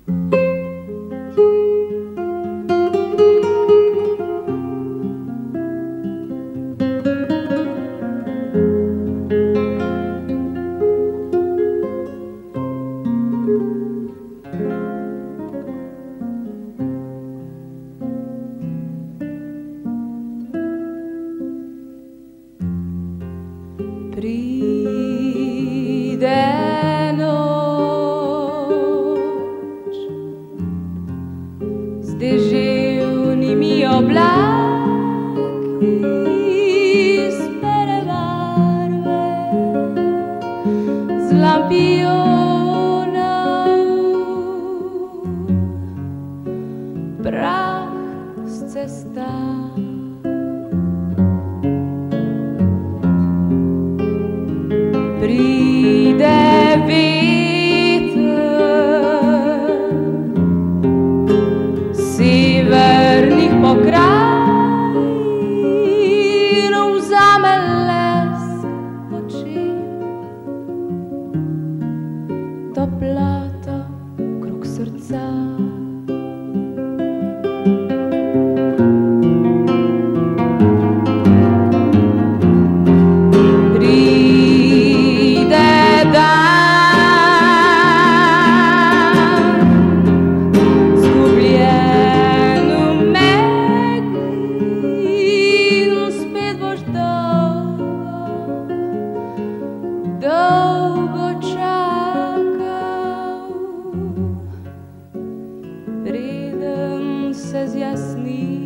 Pride noć s deževnimi oblaki spere barve z lampionov, prah z cesta. Pride veter severnih pokrajin, vzame lesk oči, toplota krog srca. Dolgo čakal, preden se zjasni.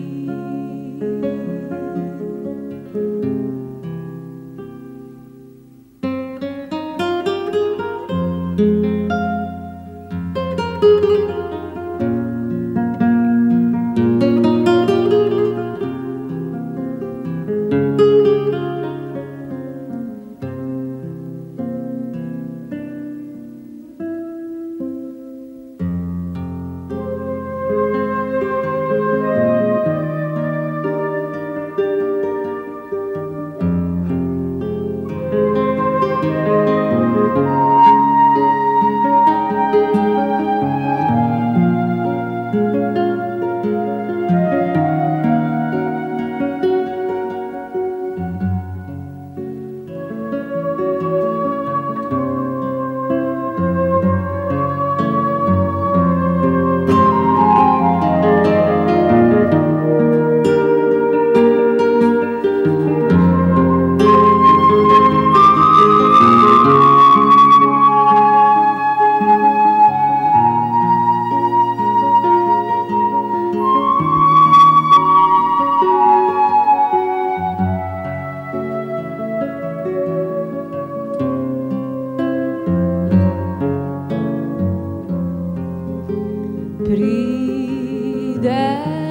Pride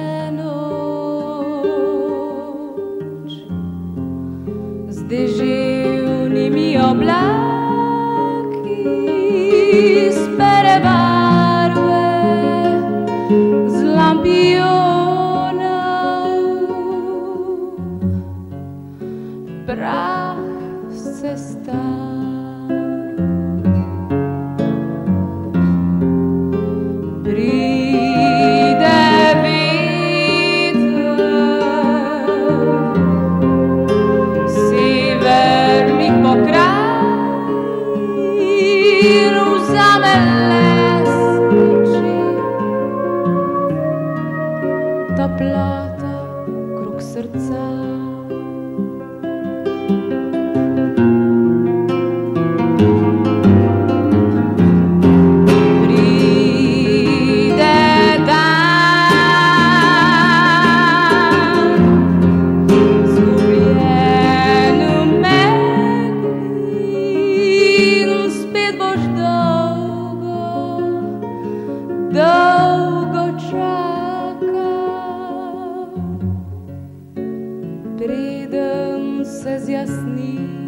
noč z deževnimi oblaki, spere barve z lampionov, prah z cesta. Vzame lesk oči, toplota krog srca. Pride dan, zgubljen v megli, spet boš dolgo čakal, preden se zjasni.